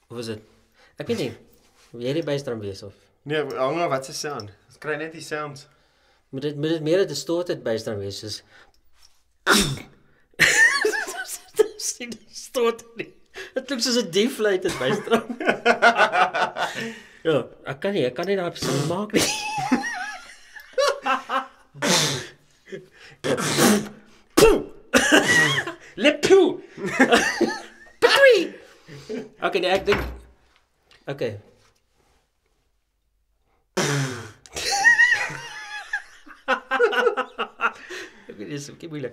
Of is dit? Ek weet nie. Wil jy die bystram wees of? Nee, hang af wat se sound. Ons kry net die sounds. Moet dit meer 'n distorted bystram wees soos Dis distorted nie. Dit klink soos 'n deflated bystram. Ja, ek kan nie daai sound maak nie. Lepu. Patui. Okay, nee, ek dink okay. Dit is ook moeilik.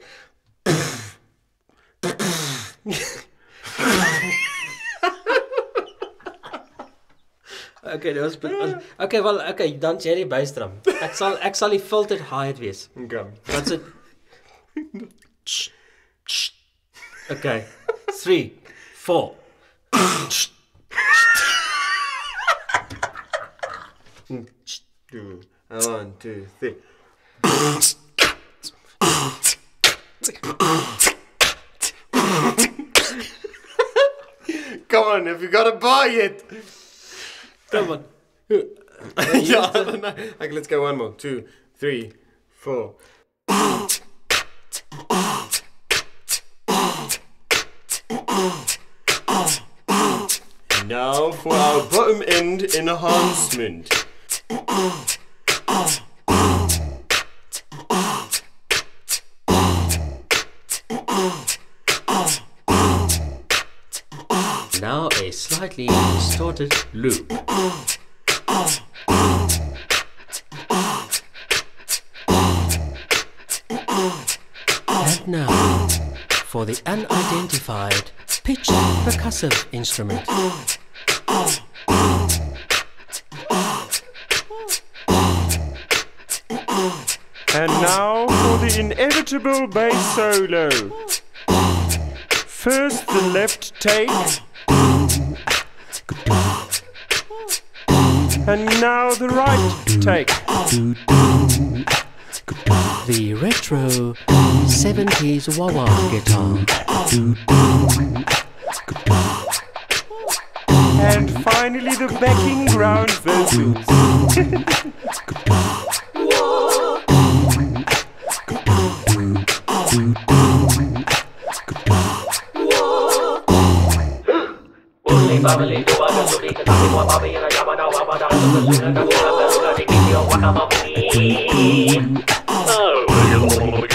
Okay, dit was okay, wel, okay, dan jy die bystram. Ek sal die filtered high wees. Okay. Wat's dit? Okay. 3, 4. 1, 2, 3. Come on, have you got a bar yet? Come on. Yeah, okay, let's go one more. 2, 3, 4. Now for our bottom end enhancement. Now a slightly distorted loop. And now for the unidentified pitch percussive instrument. And now for the inevitable bass solo. First the left take. And now the right take. The retro 70s wah-wah guitar. And finally the backing ground vocals. Oh,